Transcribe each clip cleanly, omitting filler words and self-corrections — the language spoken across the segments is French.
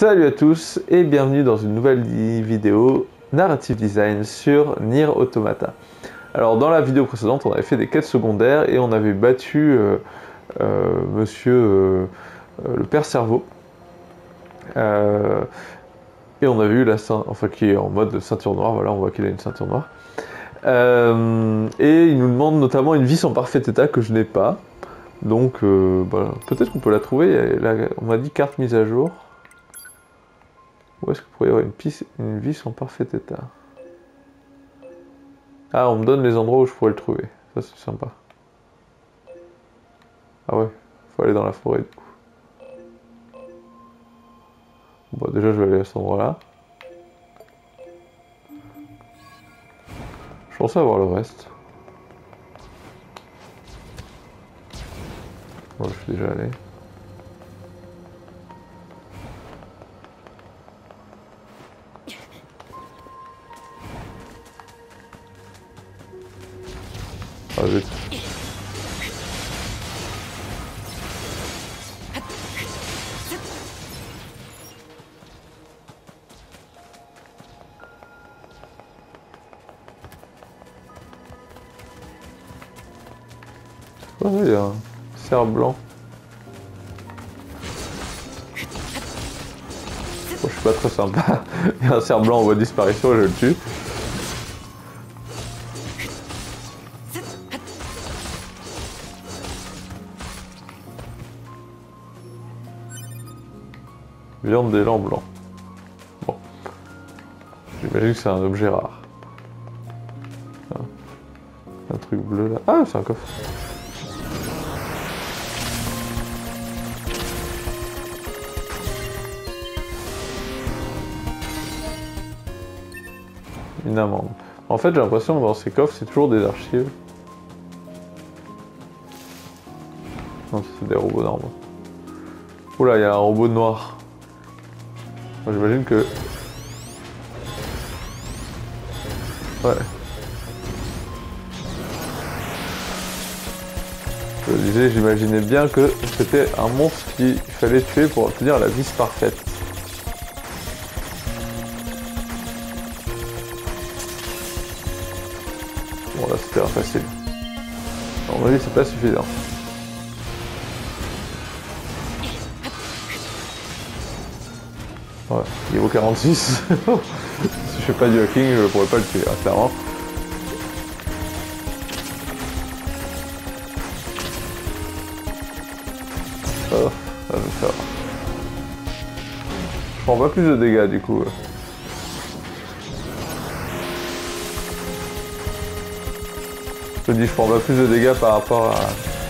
Salut à tous et bienvenue dans une nouvelle vidéo Narrative Design sur Nier Automata. Alors dans la vidéo précédente on avait fait des quêtes secondaires et on avait battu monsieur le père Cerveau. Et on avait eu la enfin qui est en mode ceinture noire, voilà on voit qu'il a une ceinture noire. Et il nous demande notamment une vis en parfait état que je n'ai pas. Donc peut-être qu'on peut la trouver, on m'a dit carte mise à jour. Où est-ce qu'il pourrait y avoir une vis en parfait état? Ah, on me donne les endroits où je pourrais le trouver. Ça, c'est sympa. Ah ouais, faut aller dans la forêt, du coup. Bon, déjà, je vais aller à cet endroit-là. Je pensais avoir le reste. Bon, je suis déjà allé. Ah zut. Oh, il y a un cerf blanc. Bon, je suis pas très sympa. Il y a un cerf blanc en voie de disparition et je le tue. Viande d'élan blanc. Bon. J'imagine que c'est un objet rare. Un truc bleu là. Ah, c'est un coffre. Une amende. En fait, j'ai l'impression que dans ces coffres, c'est toujours des archives. Non, c'est des robots normaux. Oula, il y a un robot noir. J'imagine que... Ouais. Je disais, j'imaginais bien que c'était un monstre qu'il fallait tuer pour obtenir la vis parfaite. Bon là c'était facile. À mon avis c'est pas suffisant. Ouais, niveau 46. Si je fais pas du hacking, je pourrais pas le tuer, hein, clairement. Oh, ça va me faire. Je prends pas plus de dégâts du coup. Je dis je prends pas plus de dégâts par rapport à...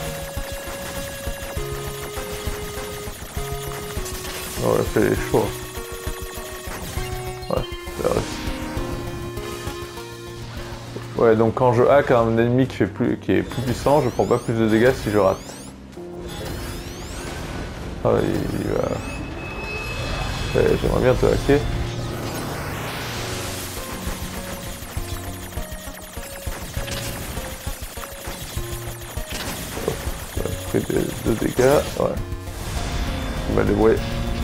Oh là c'est chaud. Ouais, c'est vrai. Ouais, donc quand je hack un ennemi qui est plus puissant, je prends pas plus de dégâts si je rate. Ah il va... J'aimerais bien te hacker. Ça fait 2 dégâts, ouais. Il m'a débrouillé.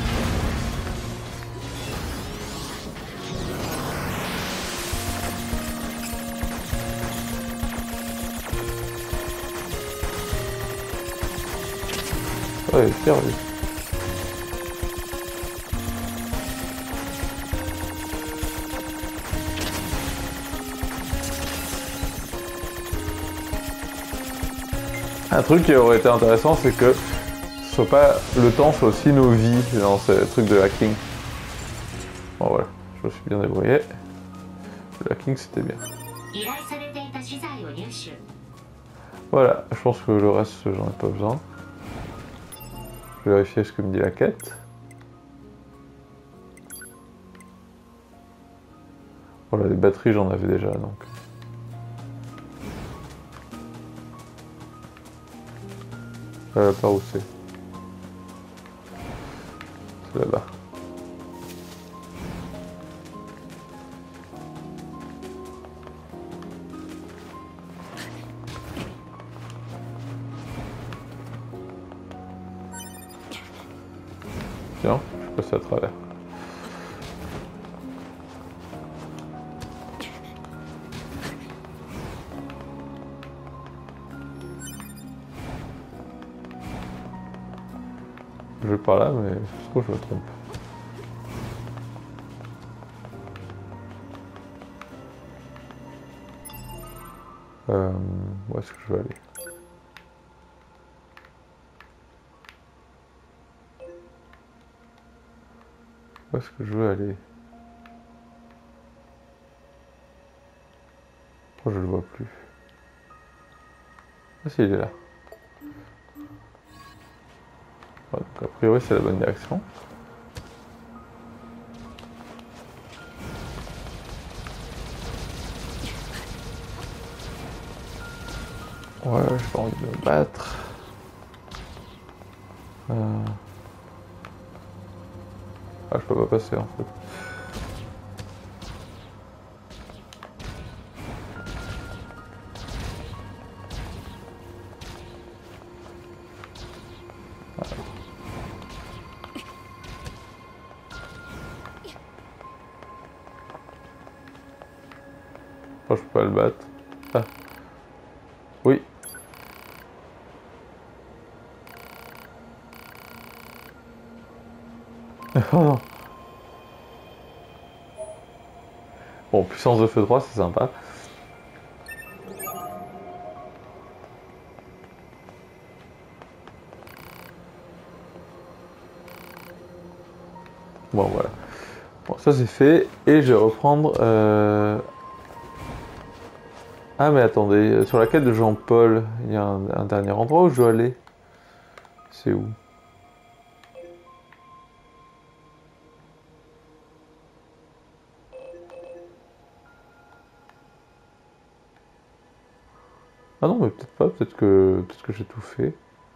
Ouais, c'est perdu. Un truc qui aurait été intéressant, c'est que le temps soit aussi nos vies dans ce truc de hacking. Bon voilà, je me suis bien débrouillé. Le hacking c'était bien. Voilà, je pense que le reste j'en ai pas besoin. Je vais vérifier ce que me dit la quête. Voilà, les batteries j'en avais déjà donc. Par où c'est? C'est là-bas. Tiens, je passe à travers. je vais par là, mais je trouve que je me trompe. Où est-ce que je vais aller? Où est-ce que je veux aller? Oh, je le vois plus. Ah si, il est là. Ouais, donc a priori c'est la bonne direction. Ouais, j'ai pas envie de me battre. Ah, je peux pas passer en fait. Oh, je peux pas le battre. Ah, oui. Oh non. Bon, puissance de feu 3, c'est sympa. Bon, voilà. Bon, ça c'est fait. Et je vais reprendre... Ah, mais attendez. Sur la quête de Jean-Paul, il y a un dernier endroit où je dois aller. C'est où? Ah non, mais peut-être pas. Peut-être que j'ai tout fait.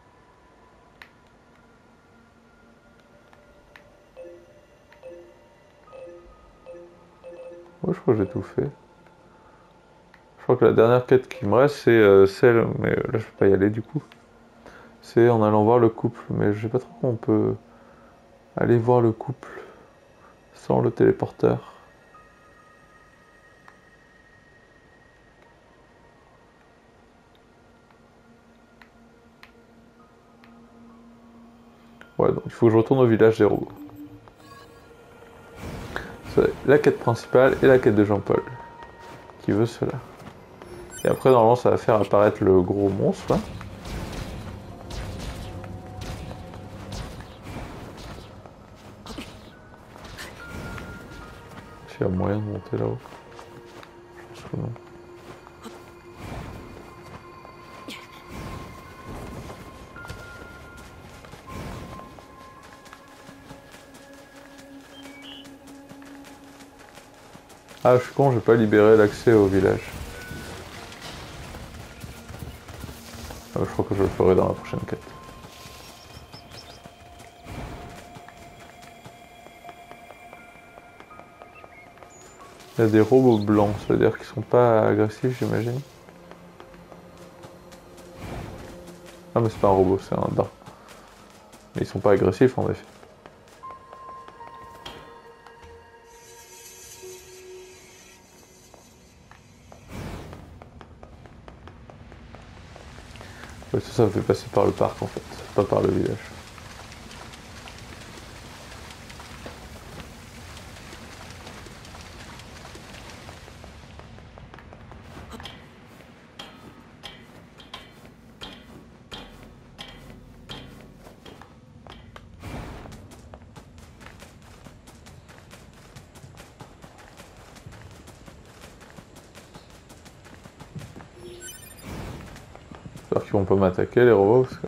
Ouais, je crois que j'ai tout fait. Je crois que la dernière quête qui me reste, c'est celle... Mais là, je peux pas y aller du coup. C'est en allant voir le couple. Mais je sais pas trop comment on peut aller voir le couple sans le téléporteur. Ouais, donc il faut que je retourne au village des robots. C'est la quête principale et la quête de Jean-Paul. Qui veut cela. Et après, normalement, ça va faire apparaître le gros monstre, là. S'il y a moyen de monter là-haut. Je pense que non. Ah, je suis con, j'ai pas libéré l'accès au village. Je crois que je le ferai dans la prochaine quête. Il y a des robots blancs, ça veut dire qu'ils sont pas agressifs, j'imagine. Ah, mais c'est pas un robot, c'est un dard. Mais ils sont pas agressifs en effet. Ouais, ça me fait passer par le parc en fait, pas par le village. J'espère qu'ils vont pas m'attaquer les robots parce que...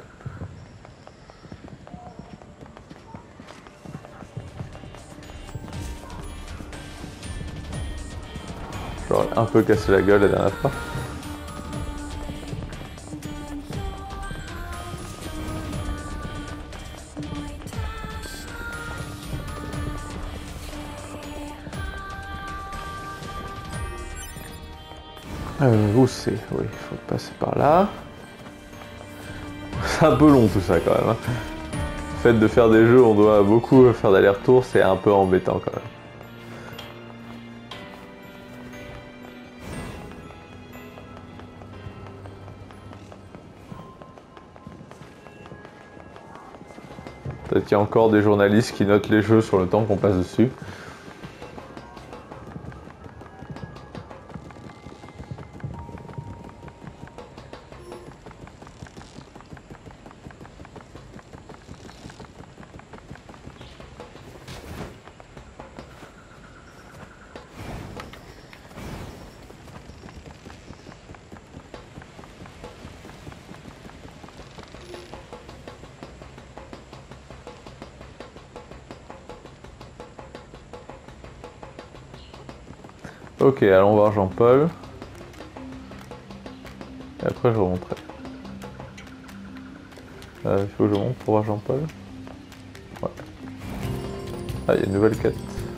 J'aurais un peu cassé la gueule la dernière fois. Où c'est? Oui, il faut passer par là. C'est un peu long tout ça quand même. Hein. Le fait de faire des jeux, on doit beaucoup faire d'aller-retour, c'est un peu embêtant quand même. Peut-être qu'il y a encore des journalistes qui notent les jeux sur le temps qu'on passe dessus. Ok, allons voir Jean-Paul. Et après je remonterai. Il faut que je monte pour voir Jean-Paul. Ouais. Ah, il y a une nouvelle quête.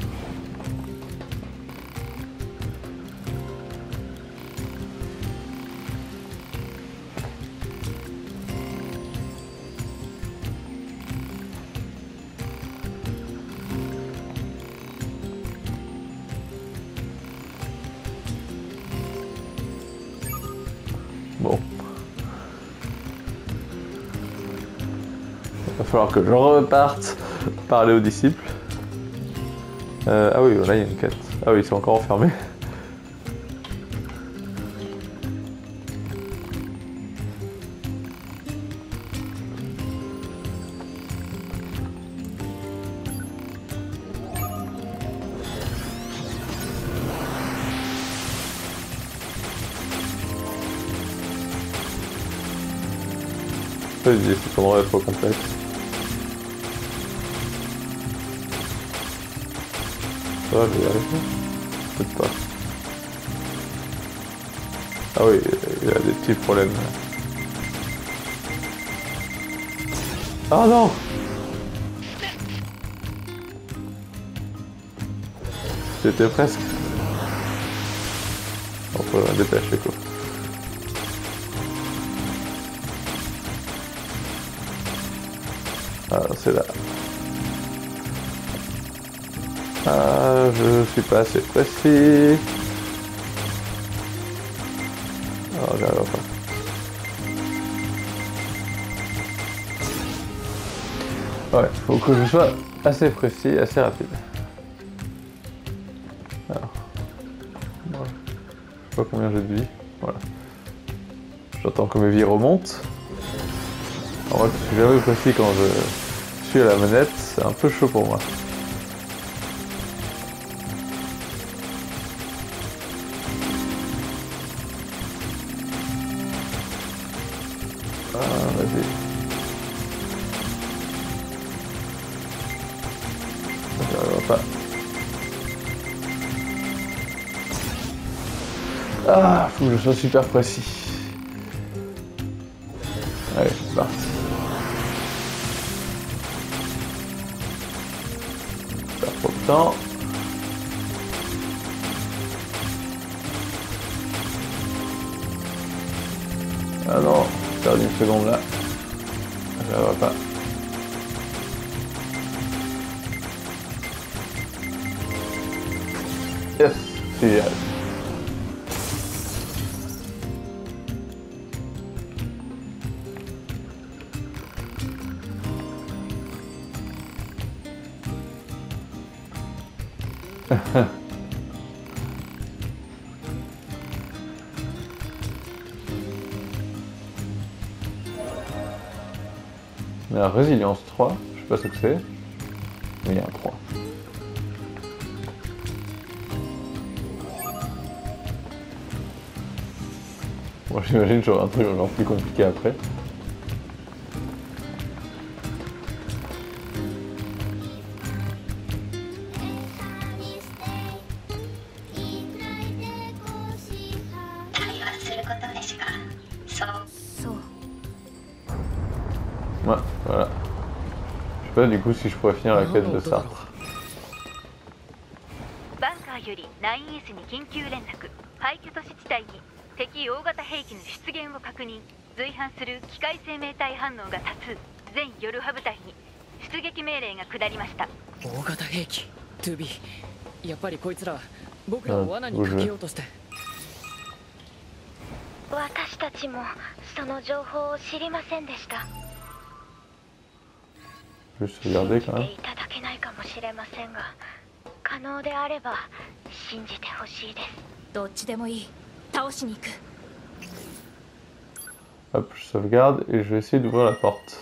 Bon. Il va falloir que je reparte parler aux disciples. Ah oui, là il y a une quête. Ah oui, ils sont encore enfermés. Cet endroit est trop complexe. Ça va, je vais y arriver. Peut-être pas. Ah oui, il y a des petits problèmes. Ah non! C'était presque. On peut dépêcher quoi. Ah, c'est là. Ah, je suis pas assez précis. Ah, j'arrive pas. Ouais, faut que je sois assez précis, assez rapide. Alors, voilà. Je sais pas combien j'ai de vie. Voilà. J'attends que mes vies remontent. Alors moi, je suis jamais précis quand je suis à la manette, c'est un peu chaud pour moi. Ah, vas-y. J'y arriverai pas. Ah, faut que je sois super précis. Allez, c'est parti. Pas trop de temps. Ah non, j'ai perdu une seconde là. Je la vois pas. Yes, génial. La résilience 3, je sais pas ce que c'est, mais il y a un 3. Bon, j'imagine que j'aurai un truc encore plus compliqué après. Ouais, voilà. Je sais pas du coup si je pourrais finir la quête de Sartre. Bunker より 9S に緊急連絡。廃墟都市地帯に敵大型兵器の出現を確認。随伴する機械生命体反応が多数。全ヨルハ部隊に出撃命令が下りました。 大型兵器 2B やっぱりこいつら僕らを罠にかけようとして。 私たちもその情報を知りませんでした。 Juste regarder quand même. いただけないかもしれませんが、可能であれば信じてほしいです。 どっちでもいい。倒しに行く。 Hop, je sauvegarde et je vais essayer d'ouvrir la porte.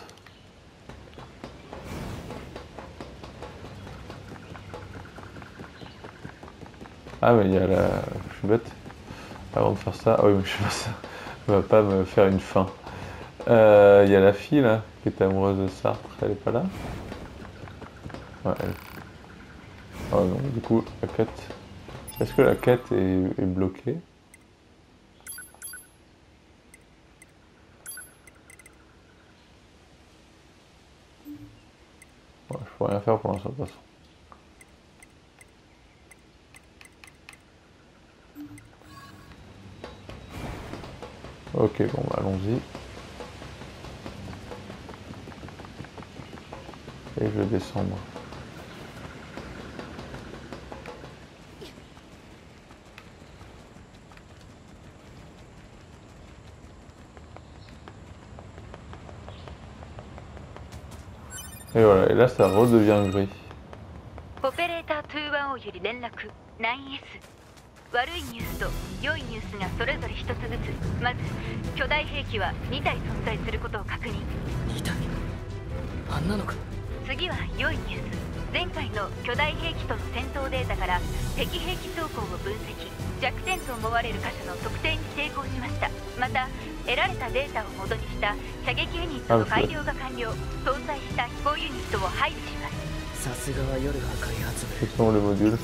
Ah mais il y a la... Je suis bête. Avant de faire ça... Ah oui mais je sais pas ça. Ça va pas me faire une fin. Il y a la fille là, qui est amoureuse de Sartre. Elle est pas là? Ouais, elle. Oh non, du coup, la quête... Est-ce que la quête est bloquée? Ouais, je peux rien faire pour l'instant de toute façon. Ok, bon bah allons-y. Et je vais descendre. Et voilà, et là ça redevient gris. オペレーター210より連絡 9S。 悪いニュースと良いニュースがそれぞれ一つずつ。まず巨大兵器は2体存在することを確認。 2体あんなのか。 次は良いニュース。前回の巨大兵器との戦闘データから敵兵器走行を分析。弱点と思われる箇所の特定に成功しました。また得られたデータを元にした射撃ユニットの改良が完了。搭載した飛行ユニットを配備します。 さすがは夜が開発部。 Quels sont les modules?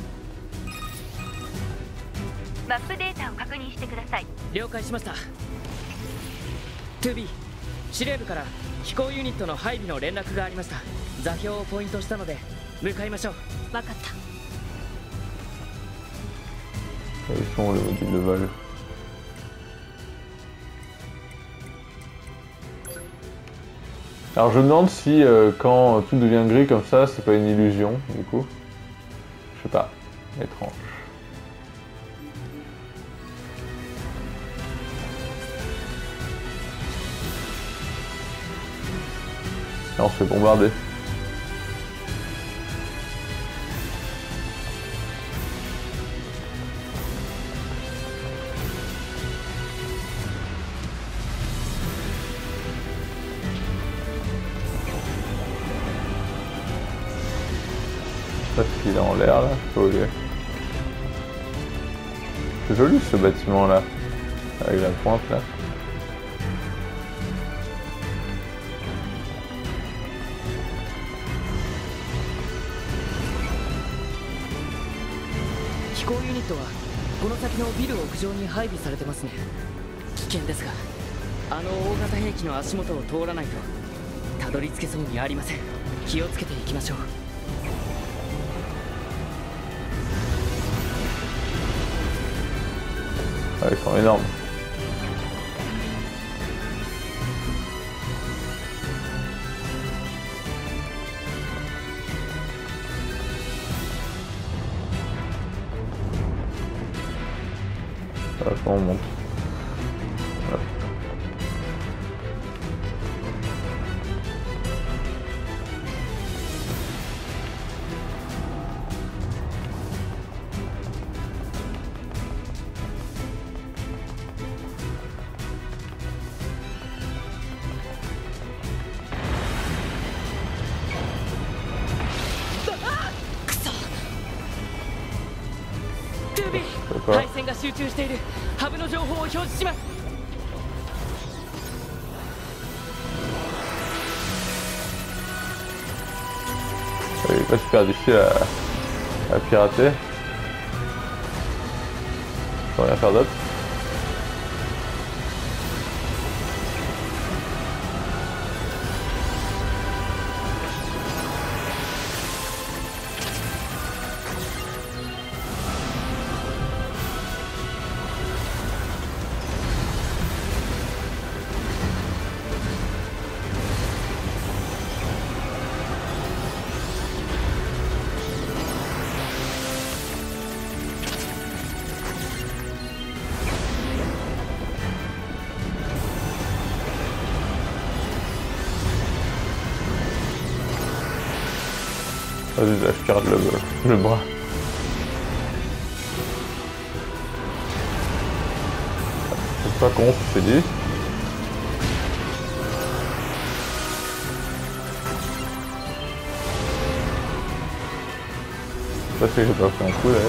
マップデータを確認してください。 了解しました。 2B 司令部から飛行ユニットの配備の連絡がありました。座標をポイントしたので向かいましょう。 分かった。 Ils sont les modules de vol. Alors je me demande si quand tout devient gris comme ça, c'est pas une illusion du coup. Je sais pas, étrange. Là on se fait bombarder. Parce qu'il est en l'air là, je sais pas où il est. C'est joli ce bâtiment là, avec la pointe là. 飛行ユニットはこの先のビル屋上に配備されてますね。危険ですが、あの大型兵器の足元を通らないとたどり着けそうにありません。気をつけていきましょう。 Ouais, ils sont énormes. Voilà, comment on monte. Voilà. D'accord. 配線が集中している。ハブの情報を表示します。 Il est pas super difficile à pirater. Je peux rien faire d'autre. Vas-y, là, je pirate le bras. C'est pas con, c'est dit. Ça fait que j'ai pas fait un coup là.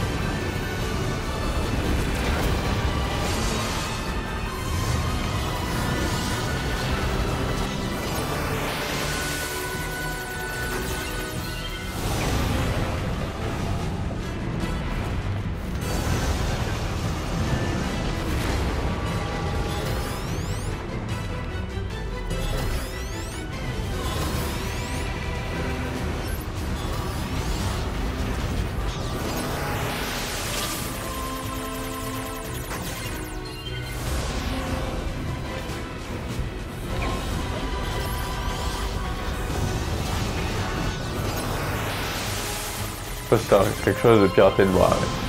Je sais pas si t'as quelque chose de pirater le bras. Ouais.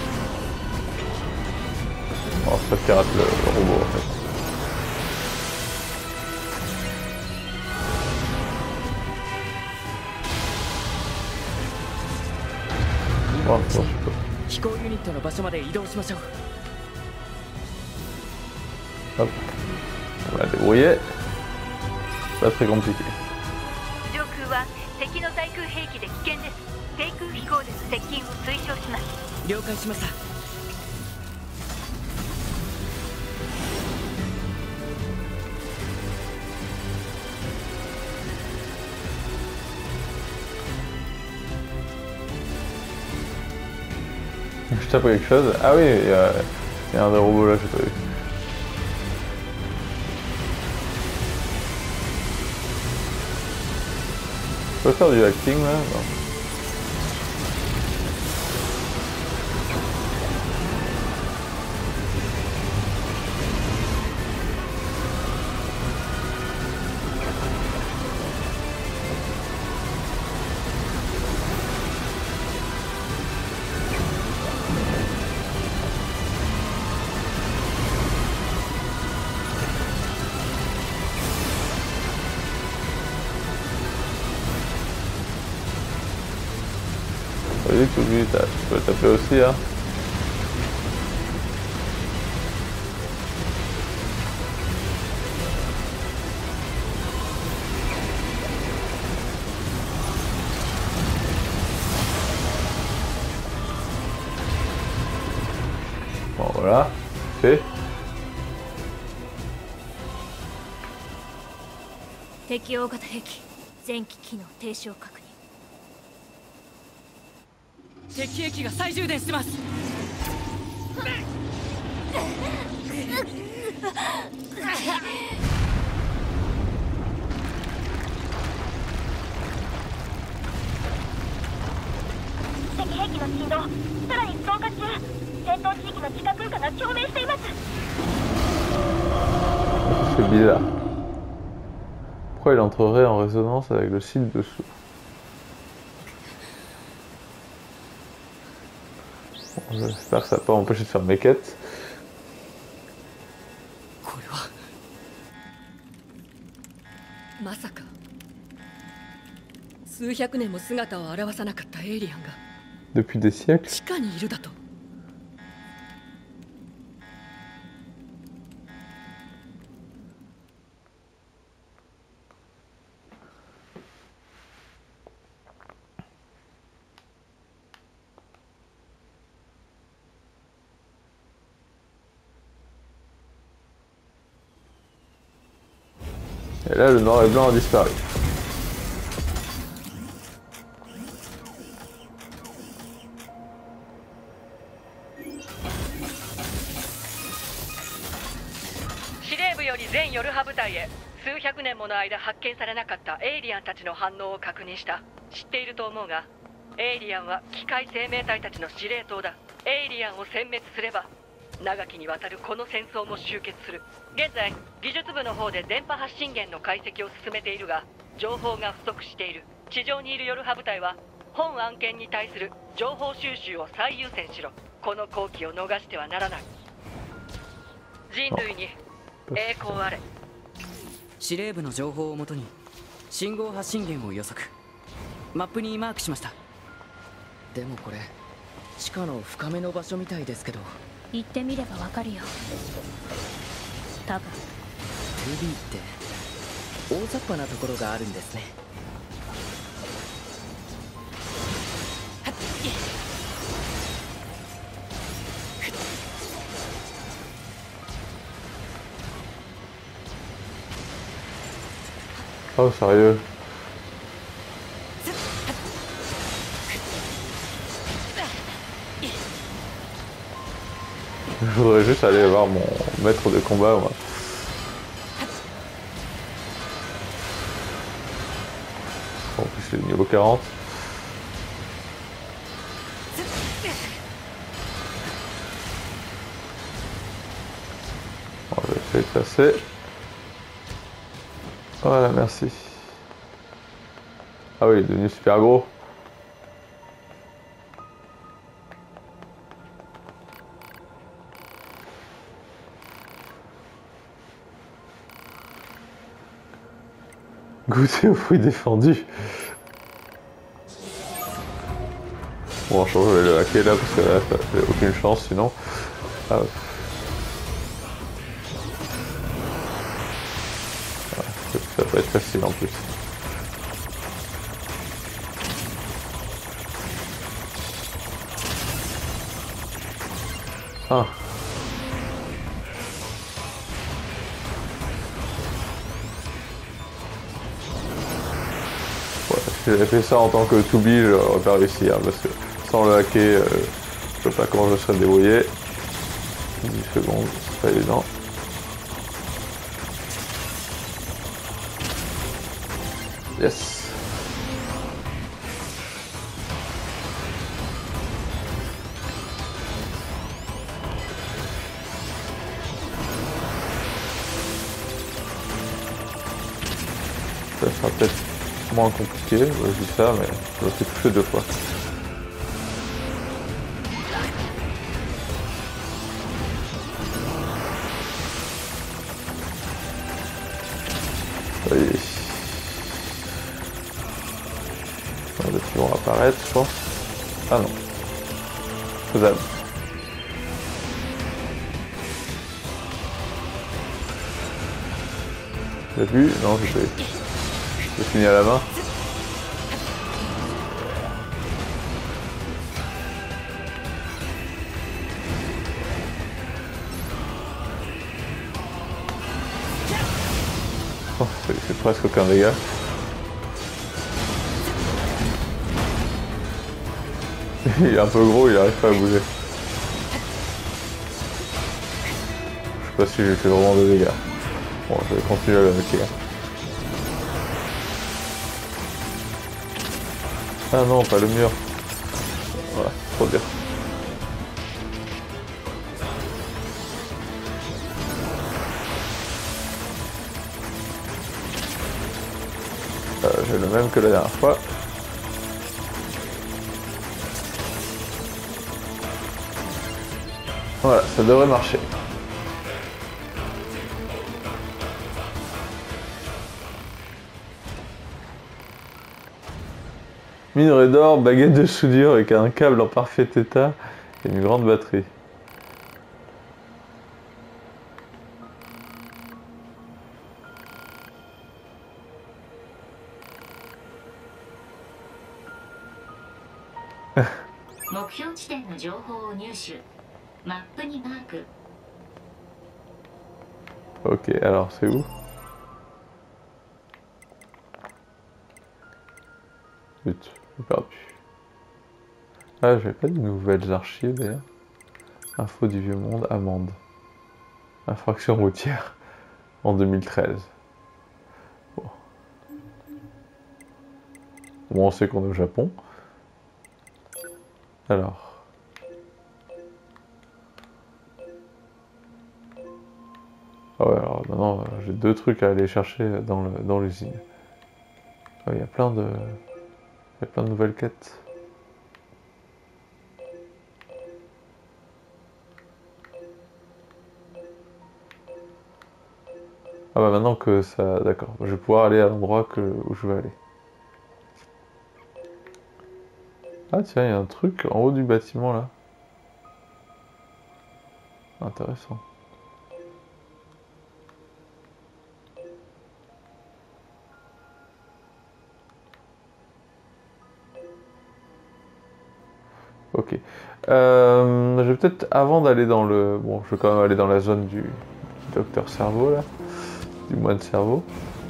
Bon, c'est pas pirate le robot en fait. Bon, je peux. 飛行ユニットの場所まで移動しましょう。 Hop. On l'a débrouillé. Pas très compliqué. 上空は敵の対空兵器で危険です。低空飛行での接近を推奨します。 了解しました。 Je tape quelque chose. Ah oui, il y a un des robots là, j'ai pas vu. Je peux faire du hacking là? Non. Vas-y, tout lui, tu peux le taper aussi, hein. Bon, voilà, fait. 敵大型兵器前期機能停止を確認。 敵兵器が再充電してます。 敵兵器の振動さらに増加中。戦闘地域の地下空間が共鳴しています。 C'est bizarre. Pourquoi il entrerait en résonance avec le site dessous? J'espère que ça va pas m'empêcher de faire mes quêtes. これはまさか数百年も姿を現さなかったエイリアンが Depuis des siècles. 地下にいるだと。 Et là, le noir et blanc a disparu. 数百年もの間発見されなかったエイリアンたちの反応を確認した。知っていると思うが、エイリアンは機械生命体たちの司令塔だ。エイリアンを殲滅すれば長きにわたるこの戦争も終結する。現在技術部の方で電波発信源の解析を進めているが、情報が不足している。地上にいるヨルハ部隊は本案件に対する情報収集を最優先しろ。この好機を逃してはならない。人類に栄光あれ。 司令部の情報をもとに信号発信源を予測。マップにマークしました。 でもこれ地下の深めの場所みたいですけど。 行ってみればわかるよ。多分。 トゥビーって大雑把なところがあるんですね。 Oh, sérieux? Je voudrais juste aller voir mon maître de combat, moi. En plus, c'est niveau 40. Bon, je vais essayer de passer. Voilà, merci. Ah oui, il est devenu super gros. Goûter aux fruits défendus. Bon, je vais le hacker là parce que là, j'ai aucune chance sinon. Ah. Ça va être facile en plus. Ah. Ouais, si j'avais fait ça en tant que 2B, j'aurais pas réussi, hein, parce que sans le hacker, je sais pas comment je serais débrouillé. 10 secondes, c'est pas évident. Yes. Ça sera peut-être moins compliqué, je dis ça, mais je l'ai touché 2 fois. Oui. D'autres qui vont apparaître, je pense. Ah non. Faisable. J'ai vu? Non, je finis à la main. Oh, c'est presque aucun dégât. Il est un peu gros, il arrive pas à bouger. Je sais pas si j'ai fait vraiment de dégâts. Bon, je vais continuer à le mettre. Ah non, pas le mur. Voilà, trop bien. J'ai le même que la dernière fois. Voilà, ça devrait marcher. Minerai d'or, baguette de soudure avec un câble en parfait état et une grande batterie. Ok, alors c'est où? Zut, j'ai perdu. Ah, j'avais pas de nouvelles archives d'ailleurs. Info du vieux monde, amende. Infraction routière en 2013. Bon, on sait qu'on est au Japon. Alors. Ah ouais, alors maintenant j'ai 2 trucs à aller chercher dans l'usine. Ah, il y a plein de nouvelles quêtes. Ah bah maintenant que ça... D'accord, je vais pouvoir aller à l'endroit où je veux aller. Ah tiens, il y a un truc en haut du bâtiment là. Intéressant. Ok. Je vais peut-être, avant d'aller dans le... Bon, je vais quand même aller dans la zone du docteur cerveau là. Du moine cerveau.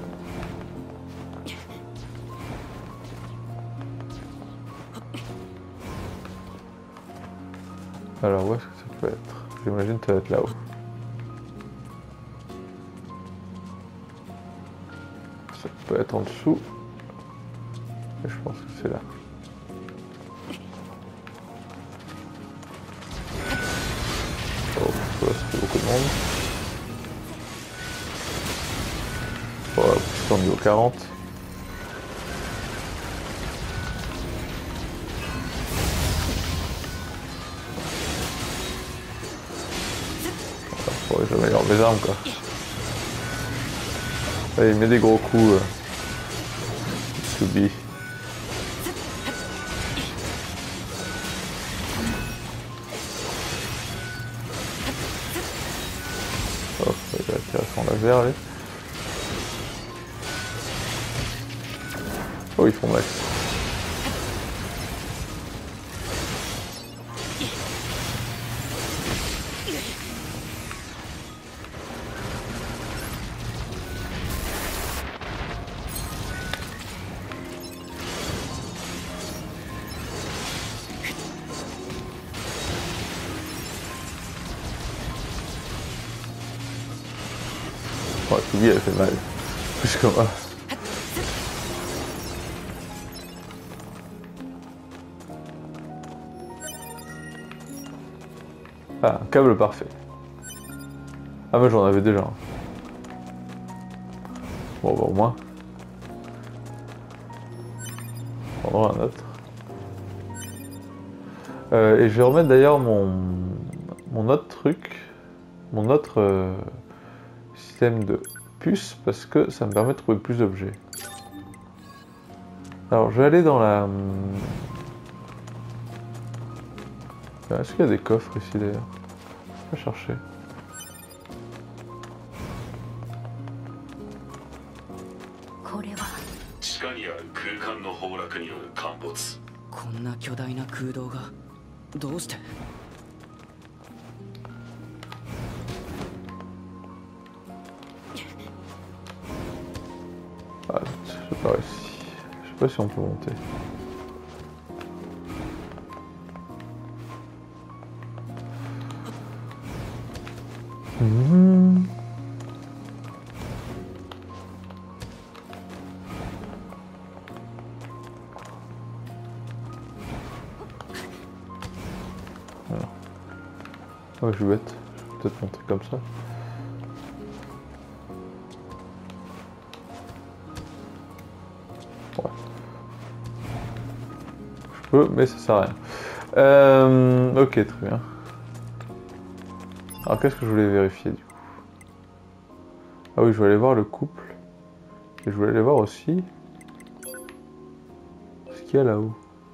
Alors où est-ce que ça peut être? J'imagine que ça va être là-haut. Ça peut être en dessous. Et je pense que c'est là. Oh, ça fait beaucoup de monde. Oh, c'est en niveau 40. J'améliore mes armes quoi. Allez, mets des gros coups. Subi. Oh, il va tirer son laser, allez. Oh, ils font mal. Oh, Subi, elle fait mal. Plus que moi. Ah, un câble parfait. Ah mais j'en avais déjà un. Bon bah au moins. On en aura un autre. Et je vais remettre d'ailleurs mon autre truc. Mon autre système de puce parce que ça me permet de trouver plus d'objets. Alors je vais aller dans la... Est-ce qu'il y a des coffres ici d'ailleurs? Je vais chercher. こんな巨大な空洞がどうして？ Ah, c'est par ici. Je sais pas si on peut monter. Voilà. Ah, je suis bête. Je vais peut-être monter comme ça. Ouais. Je peux, mais ça sert à rien. Ok, très bien. Alors qu'est-ce que je voulais vérifier du coup? Ah oui, je voulais aller voir le couple. Et je voulais aller voir aussi ce qu'il y a là-haut.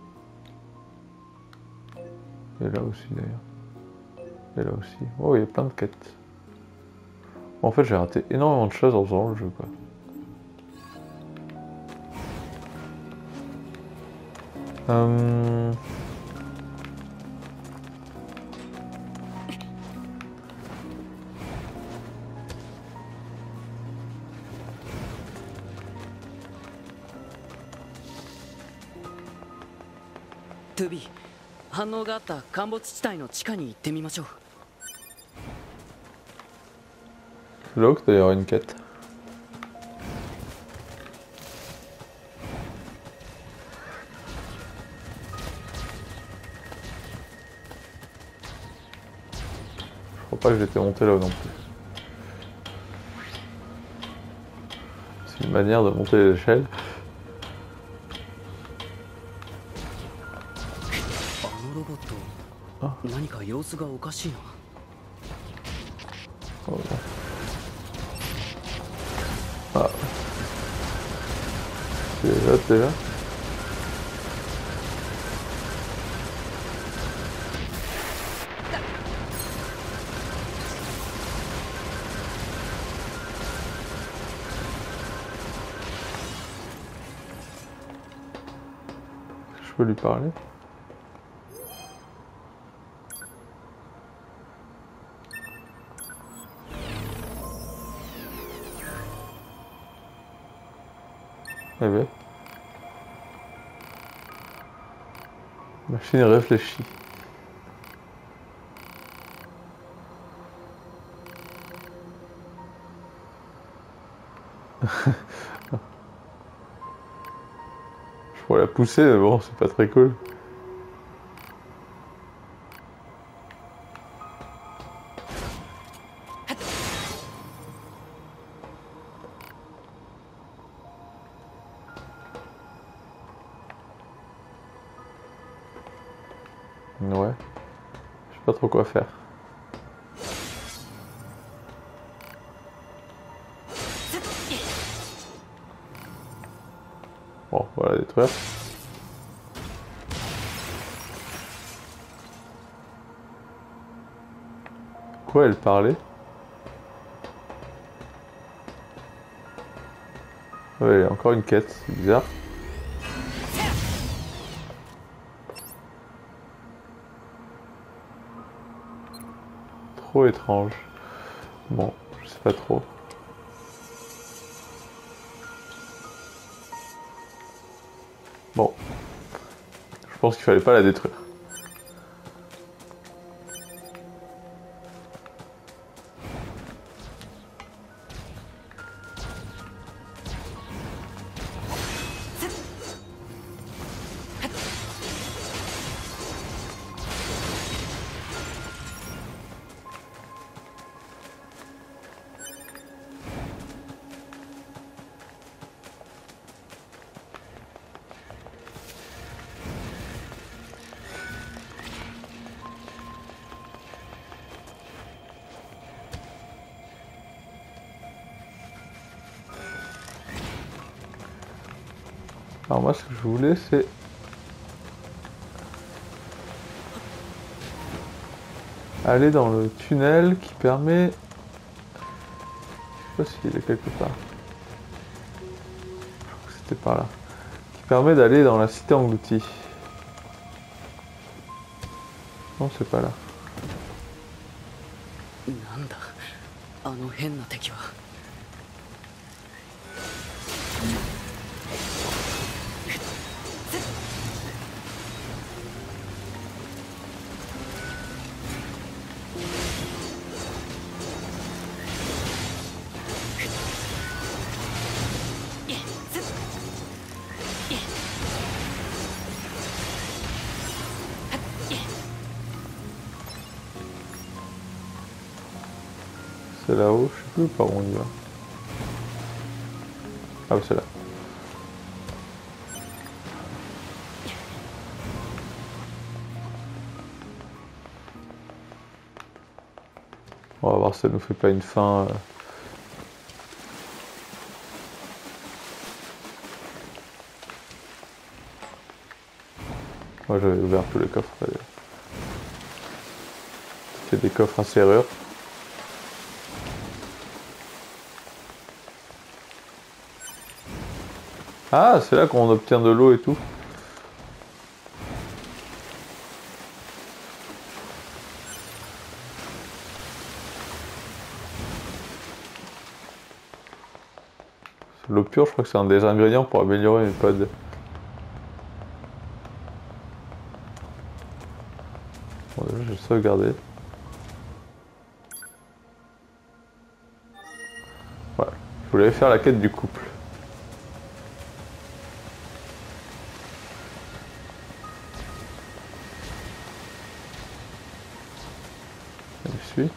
Et là aussi d'ailleurs. Et là aussi. Oh, il y a plein de quêtes. Bon, en fait, j'ai raté énormément de choses en faisant le jeu, quoi. トゥビー、反応があった陥没地帯の地下に行ってみましょう。 C'est là où qu'il doit y avoir une quête. Je crois pas que j'étais monté là non plus. C'est une manière de monter les échelles. あのロボット、何か様子がおかしいな。 Oh, ah. Déjà. je peux lui parler. Eh bien. Machine réfléchit. Je pourrais la pousser, mais bon, c'est pas très cool. Ouais. Je sais pas trop quoi faire. Bon, voilà, détruire. Quoi, elle parlait? Ouais, encore une quête, c'est bizarre. Trop étrange. Bon, je sais pas trop. Bon. Je pense qu'il fallait pas la détruire. Alors moi, ce que je voulais, c'est... aller dans le tunnel qui permet... Je sais pas s'il est quelque part. Je crois que c'était par là. Qui permet d'aller dans la cité engloutie. Non, c'est pas là. なんだあの変な敵は。 C'est là-haut, je sais plus par où on y va. Ah oui, c'est là. On va voir si ça nous fait pas une fin. Moi j'avais ouvert tous les coffres d'ailleurs. C'est des coffres à serrure. Ah, c'est là qu'on obtient de l'eau et tout. L'eau pure, je crois que c'est un des ingrédients pour améliorer mes pods. Bon, déjà, je vais sauvegarder. Voilà. Je voulais faire la quête du couple. Je suis.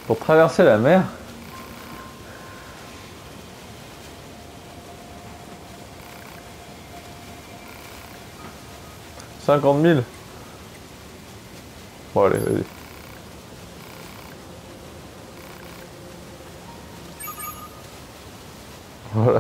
Pour traverser la mer. « 50 000 ». Bon allez, vas-y. Voilà.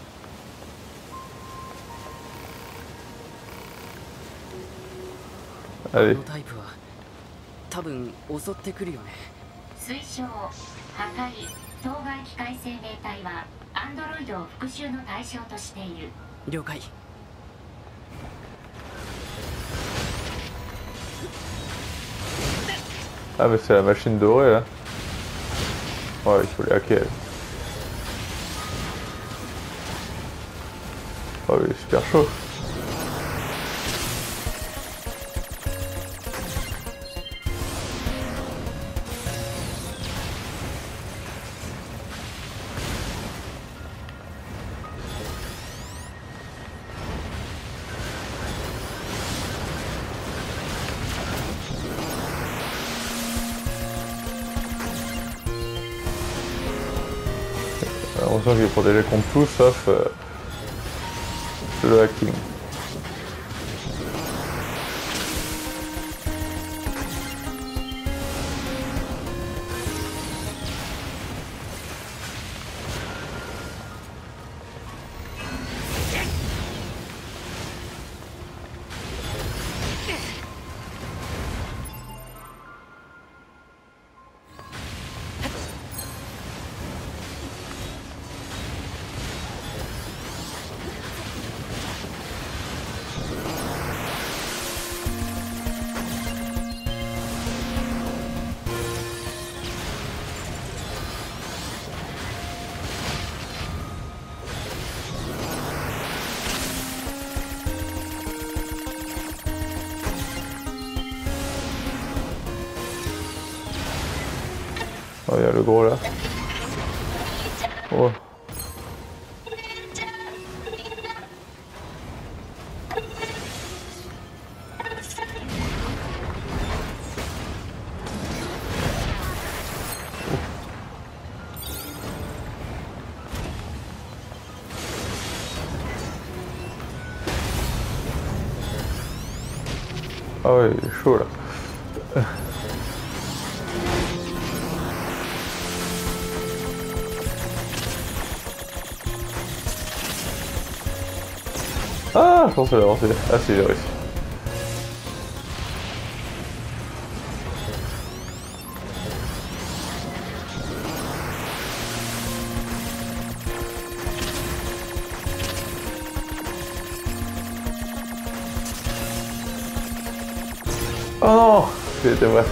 Allez. このタイプは多分襲ってくるよね。 推奨破壊当該機械生命体はアンドロイドを復讐の対象としている。 了解。 Ah mais c'est la machine dorée là. Ouais, il faut les hacker. Oh il est super chaud. On sent qu'il est protégé contre tout sauf le hacking. Oh, il y a le gros là. Oh. Ah ouais, il est chaud là. Ah, je pensais l'avoir fait. Ah si, j'ai réussi. Oh non, c'était vrai.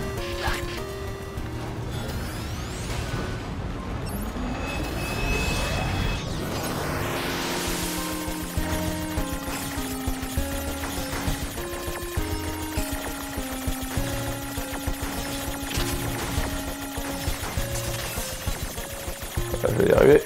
Je vais y arriver.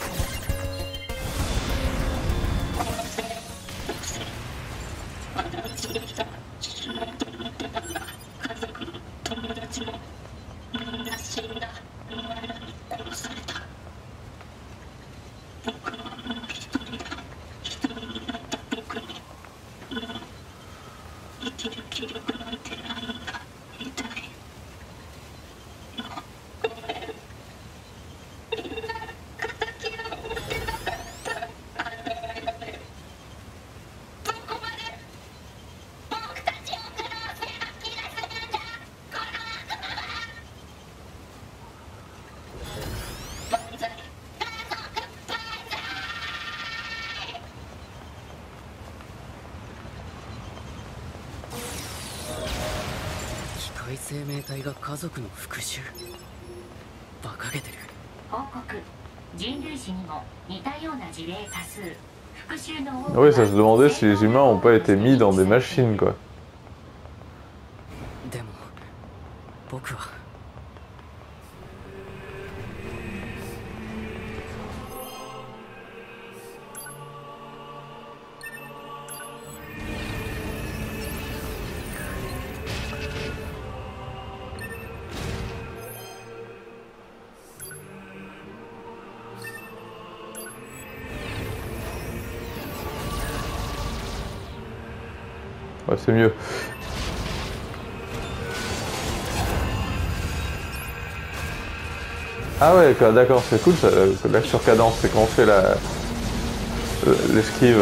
機械生命体が家族の復讐。馬鹿げてる。 報告人類史にも似たような事例多数。復讐の多く Oui, ça se demandait si les humains n'ont pas été mis dans des machines quoi. でも僕は Ouais, c'est mieux. Ah ouais, d'accord, c'est cool ça, la surcadence, c'est quand on fait l'esquive.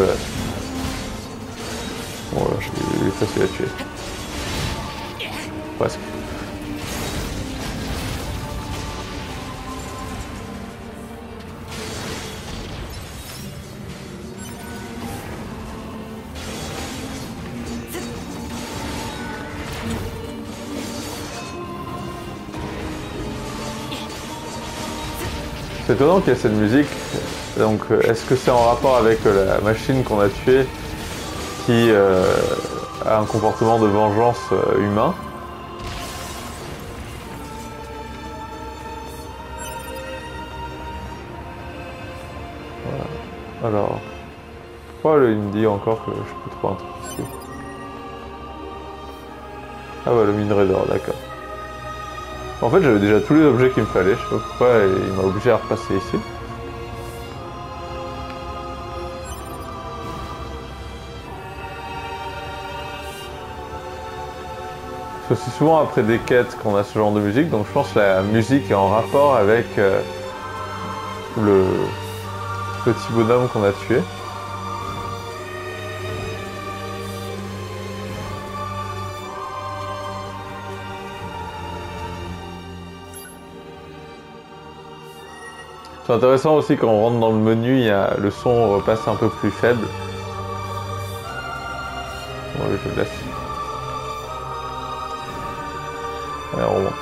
Bon, là, il est facile à tuer. Presque. C'est étonnant qu'il y ait cette musique. Donc, est-ce que c'est en rapport avec la machine qu'on a tuée qui a un comportement de vengeance humain? Voilà. Alors, pourquoi il me dit encore que je peux trouver un truc ici? Ah ouais, le minerai d'or, d'accord. En fait, j'avais déjà tous les objets qu'il me fallait, je sais pas pourquoi il m'a obligé à repasser ici. C'est aussi souvent après des quêtes qu'on a ce genre de musique, donc je pense que la musique est en rapport avec le petit bonhomme qu'on a tué. C'est intéressant aussi quand on rentre dans le menu, le son repasse un peu plus faible. Bon, allez, je le laisse. Allez, on remonte.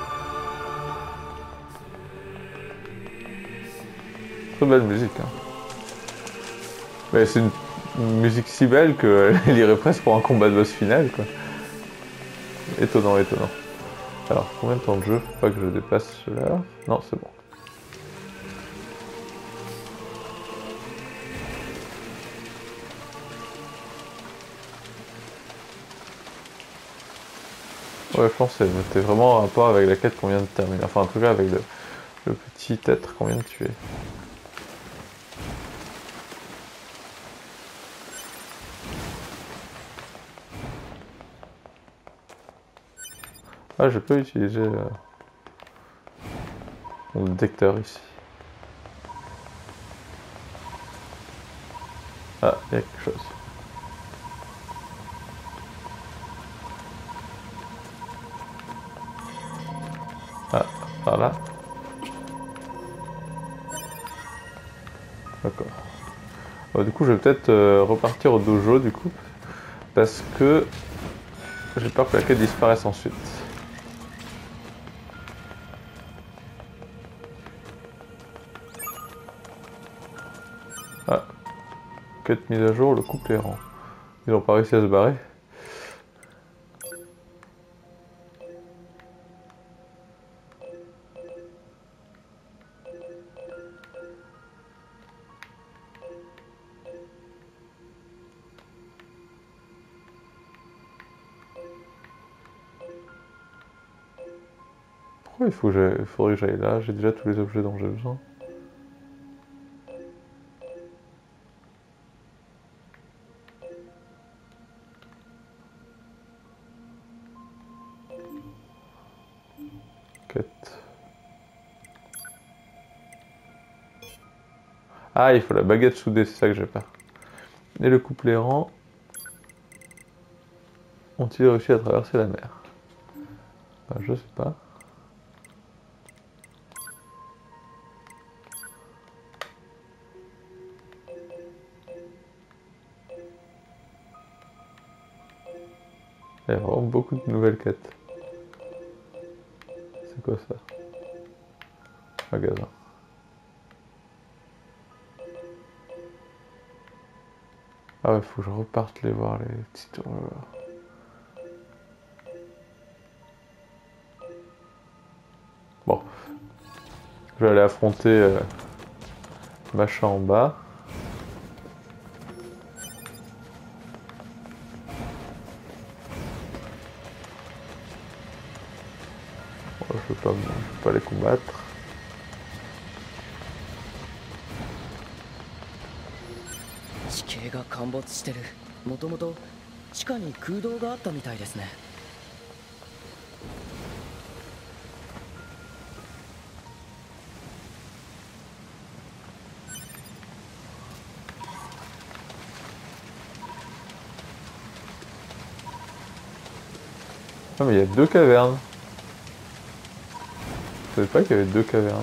Très belle musique. Hein. Mais c'est une musique si belle qu'elle irait presque pour un combat de boss final, quoi. Étonnant, étonnant. Alors, combien de temps de jeu? Faut pas que je dépasse celui-là. Non, c'est bon. Ouais, je pense que c'était vraiment en rapport avec la quête qu'on vient de terminer. Enfin, en tout cas, avec le petit être qu'on vient de tuer. Ah, je peux utiliser mon détecteur ici. Ah, il y a quelque chose. Ah, par là. D'accord. Du coup, je vais peut-être repartir au dojo, du coup. Parce que j'ai peur que la quête disparaisse ensuite. Ah. Quête mise à jour, le couple errant. Ils n'ont pas réussi à se barrer. Pourquoi il faudrait que j'aille là? J'ai déjà tous les objets dont j'ai besoin. Quête. Ah, il faut la baguette soudée, c'est ça que j'ai pas. Et le couple errant ont-ils réussi à traverser la mer? Je sais pas. Il y a vraiment beaucoup de nouvelles quêtes. C'est quoi ça? Magasin. Ah ouais, faut que je reparte les voir, les petits tours là. Bon. Je vais aller affronter machin en bas. Je peux pas les combattre. 地下に空洞があったみたいですね。 Ah mais il y a 2 cavernes. Je savais pas qu'il y avait 2 cavernes.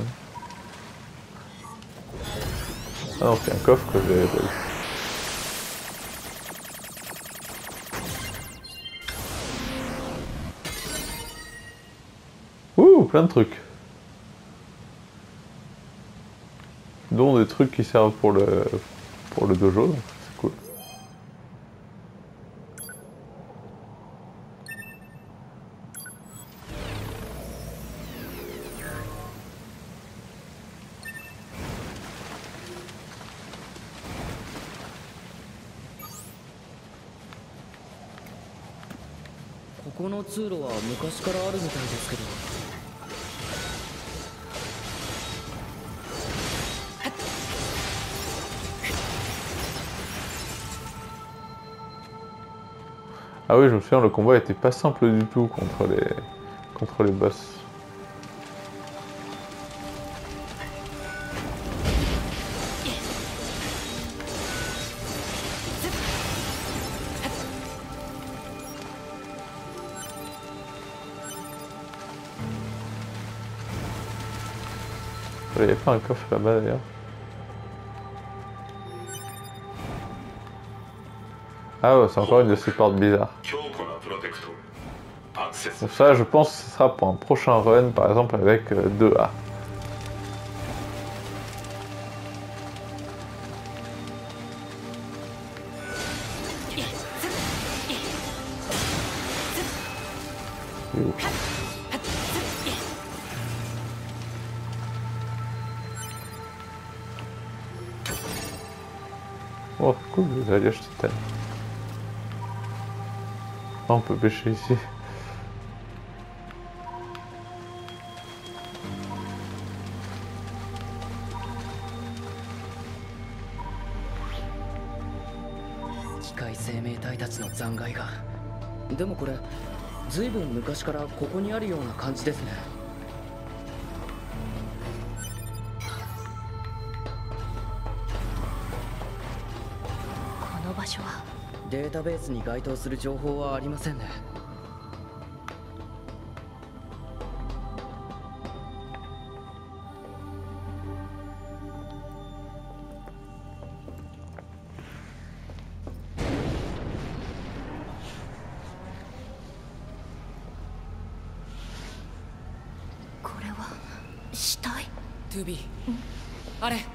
Ah non, c'est un coffre que j'avais pas eu. Ouh, plein de trucs. Dont des trucs qui servent pour le dojo, donc c'est cool. ここの通路は昔からあるみたいですけど。 Ah oui, je me souviens, le combat était pas simple du tout contre les boss. Il n'y avait pas un coffre là-bas d'ailleurs. Ah ouais, c'est encore une de ces portes bizarres. Donc ça, je pense que ce sera pour un prochain run, par exemple avec 2A. Oh, cool, les alliages titane. Ah, on peut pêcher ici. でもこれ、ずいぶん昔からここにあるような感じですね。 この場所はデータベースに該当する情報はありませんね。 これは死体？ トゥービー、あれ。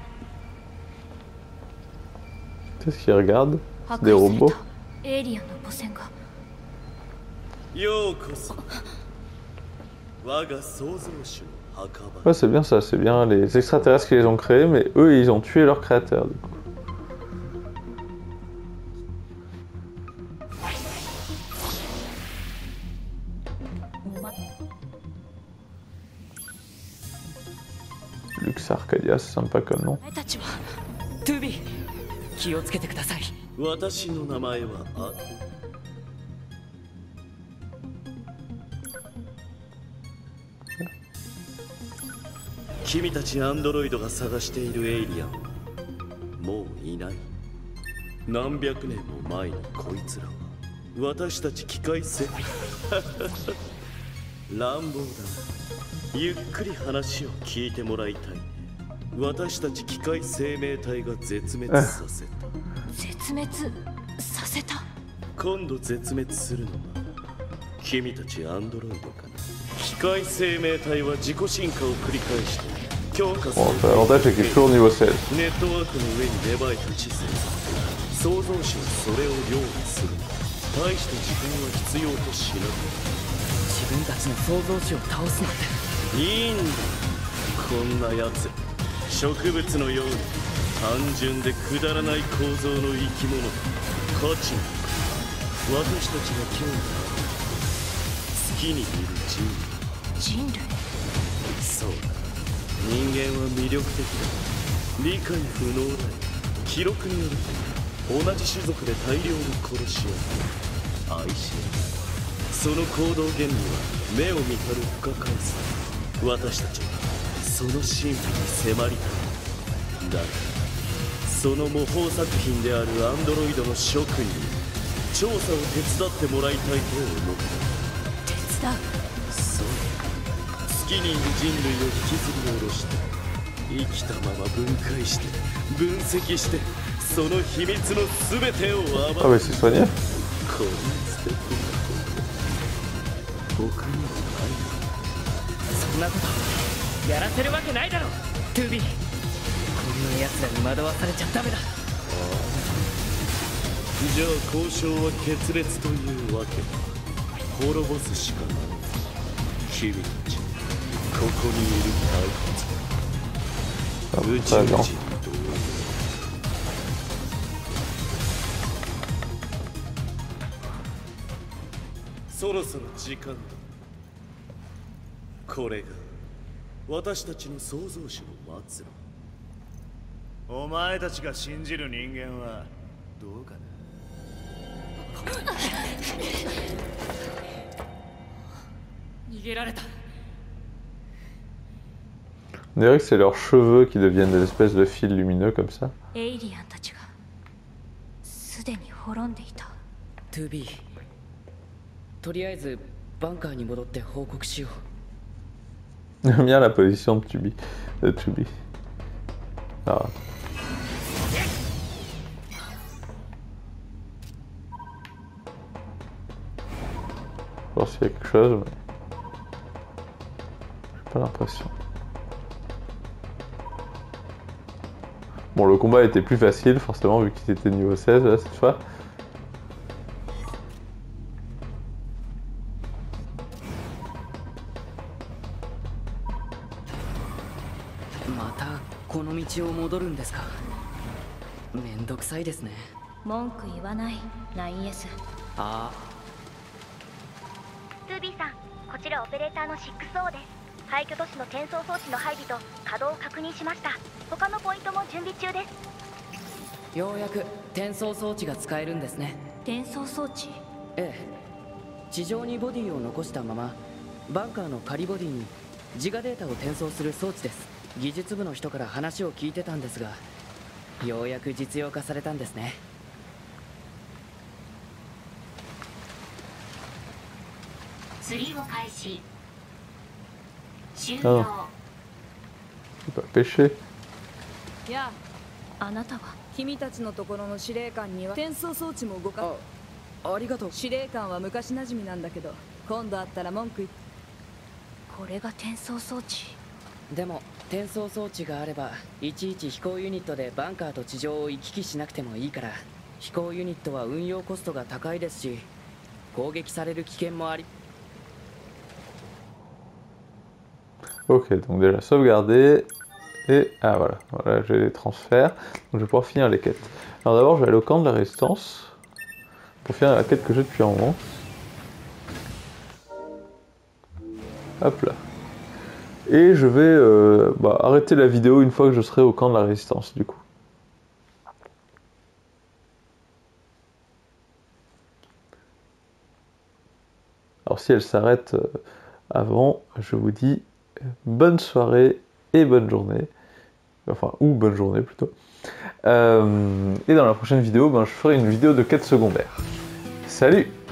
Qu'est-ce qu'ils regardent? 破 Des 壊され robots? たエイリアンの母船が。 ようこそ。我が創造主の墓場。 Ouais, c'est bien ça, c'est bien les extraterrestres qui les ont créés, mais eux ils ont tué leur créateur du coup. Lux Arcadia, c'est sympa comme nom. お前たちはトゥービー、気をつけてください。 私の名前は君たちアンドロイドが探しているエイリアンもういない。何百年も前にこいつらは私たち機械生乱暴だな。ゆっくり話を聞いてもらいたい。私たち機械生命体が絶滅させた。 絶滅させた？ 今度絶滅するのは君たちアンドロイドかな。機械生命体は自己進化を繰り返して強化する。 Bon, l'avantage c'est qu'il est toujours niveau 16. ネットワークの上に芽生えた知性。創造主はそれを用意する。大した時間は必要としなく。 自分たちの創造主を倒すなんて。 いいんだ。こんなやつ植物のように単純でくだらない構造の生き物だ。価値な私たちが興味ある月にいる人類。そうだ。人間は魅力的だ。理解不能だよ。記録によると同じ種族で大量に殺し合う。 愛しその行動原理は目を見張る不可解さ。私たちはその神秘に迫りたい。だがその模倣作品であるアンドロイドの諸君に調査を手伝ってもらいたいと思った。 手伝う？ そう、月にいる人類を引きずり下ろして生きたまま分解して分析してその秘密の全てを暴く。 Ah mais c'est soigné. こんな素敵なこと他にはない。 そんなことやらせるわけないだろ、トゥービー。こんな奴らに惑わされちゃダメだ。 じゃあ交渉は決裂というわけだ。滅ぼすしかない。君たちここにいる怪物宇宙人とそろそろ時間だ。これが私たちの創造主の末路。 お前たちが信じる人間はどうかな。 逃げられた。 On dirait que c'est leurs cheveux qui deviennent des espèces de fils lumineux comme ça. エイリアンたちがすでに滅んでいた。 トゥービー、とりあえずバンカーに戻って報告しよう。 J'aime bien la position de Tubi. Ah. Voir s'il y a quelque chose, mais j'ai pas l'impression. Bon, le combat était plus facile, forcément, vu qu'il était niveau 16 là, cette fois. Ah. トゥービーさん、こちらオペレーターの 6O です。廃墟都市の転送装置の配備と稼働を確認しました。他のポイントも準備中です。 ようやく転送装置が使えるんですね。 転送装置？ ええ、地上にボディを残したままバンカーの仮ボディに自我データを転送する装置です。技術部の人から話を聞いてたんですが、ようやく実用化されたんですね。 釣りを開始。終了。 C'est pas pêché. やあなたは君たちのところの司令官には転送装置も動か。 ありがとう。 司令官は昔馴染みなんだけど、今度会ったら文句言って。 これが転送装置。 でも転送装置があればいちいち飛行ユニットでバンカーと地上を行き来しなくてもいいから、飛行ユニットは運用コストが高いですし、攻撃される危険もあり。 Ok, donc déjà sauvegarder. Et ah voilà, j'ai les transferts. Donc je vais pouvoir finir les quêtes. Alors d'abord, je vais aller au camp de la résistance pour finir la quête que j'ai depuis un moment. Hop là. Et je vais arrêter la vidéo une fois que je serai au camp de la résistance du coup. Alors si elle s'arrête avant, je vous dis bonne soirée et bonne journée. Enfin, ou bonne journée plutôt. Et dans la prochaine vidéo, je ferai une vidéo de quête secondaire. Salut!